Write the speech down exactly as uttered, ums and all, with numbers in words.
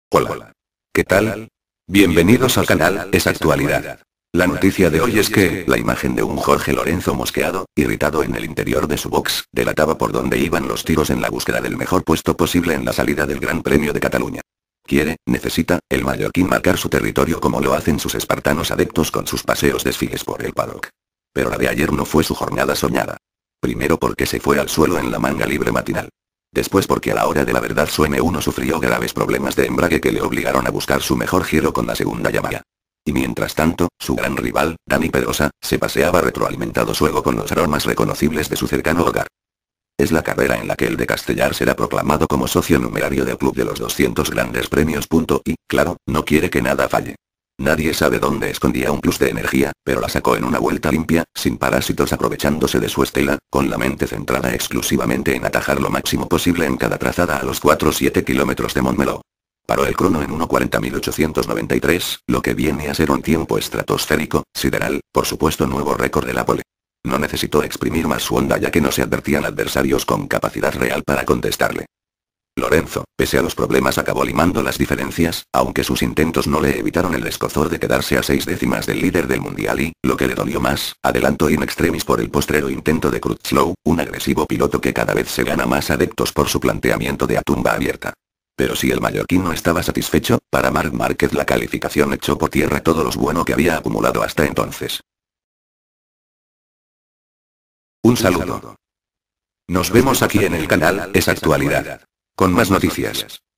Hola. ¿Qué tal? Bienvenidos al canal, es actualidad. La noticia de hoy es que, la imagen de un Jorge Lorenzo mosqueado, irritado en el interior de su box, delataba por dónde iban los tiros en la búsqueda del mejor puesto posible en la salida del Gran Premio de Cataluña. Quiere, necesita, el mallorquín marcar su territorio como lo hacen sus espartanos adeptos con sus paseos desfiles por el paddock. Pero la de ayer no fue su jornada soñada. Primero porque se fue al suelo en la manga libre matinal. Después porque a la hora de la verdad su eme uno sufrió graves problemas de embrague que le obligaron a buscar su mejor giro con la segunda Yamaha. Y mientras tanto, su gran rival, Dani Pedrosa, se paseaba retroalimentado su ego con los aromas reconocibles de su cercano hogar. Es la carrera en la que el de Castellar será proclamado como socio numerario del club de los doscientos grandes premios. Y, claro, no quiere que nada falle. Nadie sabe dónde escondía un plus de energía, pero la sacó en una vuelta limpia, sin parásitos, aprovechándose de su estela, con la mente centrada exclusivamente en atajar lo máximo posible en cada trazada a los cuatro siete kilómetros de Montmeló. Paró el crono en uno cuarenta mil ochocientos noventa y tres, lo que viene a ser un tiempo estratosférico, sideral, por supuesto nuevo récord de la pole. No necesitó exprimir más su onda ya que no se advertían adversarios con capacidad real para contestarle. Lorenzo, pese a los problemas, acabó limando las diferencias, aunque sus intentos no le evitaron el escozor de quedarse a seis décimas del líder del mundial y, lo que le dolió más, adelantó in extremis por el postrero intento de Crutchlow, un agresivo piloto que cada vez se gana más adeptos por su planteamiento de a tumba abierta. Pero si el mallorquín no estaba satisfecho, para Marc Márquez la calificación echó por tierra todo lo bueno que había acumulado hasta entonces. Un saludo. Nos vemos aquí en el canal, es actualidad. Con más noticias.